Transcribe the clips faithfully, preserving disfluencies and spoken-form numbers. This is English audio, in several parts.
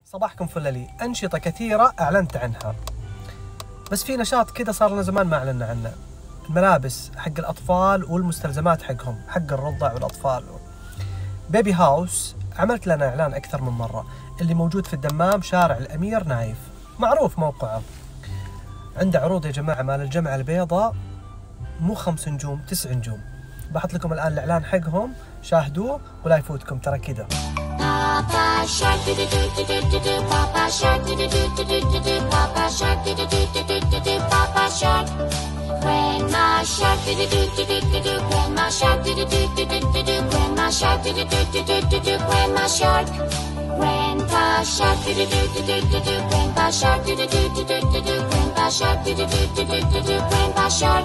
صباحكم فلالي. أنشطة كثيرة أعلنت عنها، بس في نشاط كذا صار لنا زمان ما أعلنا عنه. الملابس حق الأطفال والمستلزمات حقهم، حق الرضع والأطفال. بيبي هاوس عملت لنا إعلان أكثر من مرة، اللي موجود في الدمام شارع الأمير نايف، معروف موقعه. عنده عروض يا جماعة مال الجمعة البيضاء، مو خمس نجوم تسع نجوم. بحط لكم الآن الإعلان حقهم، شاهدوه ولا يفوتكم ترى كذا. Papa Shark do do do do do do do Papa Shark do do do do do do do Papa Shark do do do do do do do Papa Shark Grandma Shark do do do do do do do Grandma Shark do do do do do do do Grandma Shark do do do do do do do Grandma Shark Grandpa Shark do do do do do do do Grandpa Shark do do do do do do do Grandpa Shark do do do do do do do Grandpa Shark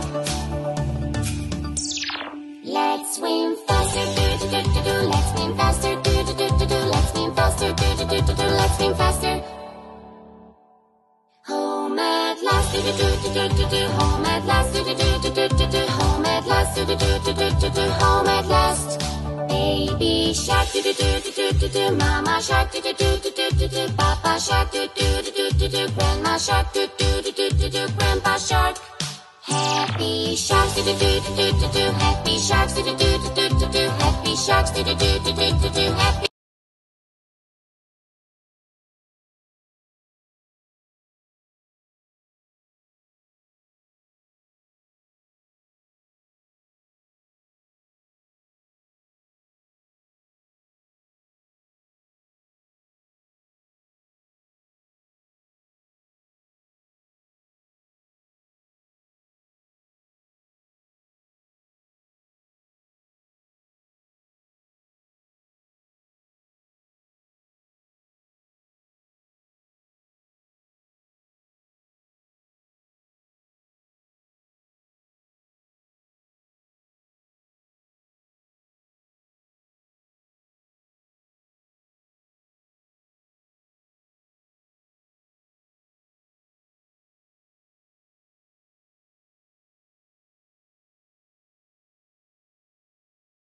Let's swim faster do do do do do Let's swim faster do do do do do Let's swim faster do do do do do Let's swim faster Home at last do do do do do do Home at last do do do do do do Home at last do do do do do do Home at last Baby Shark do do do do do do Mama Shark do do do do do do Papa Shark do do do do do Grandma Shark do do do do do Grandpa Shark Happy Sharks do do do do do do Happy Sharks do do do do do do Happy Sharks do do do do do do Happy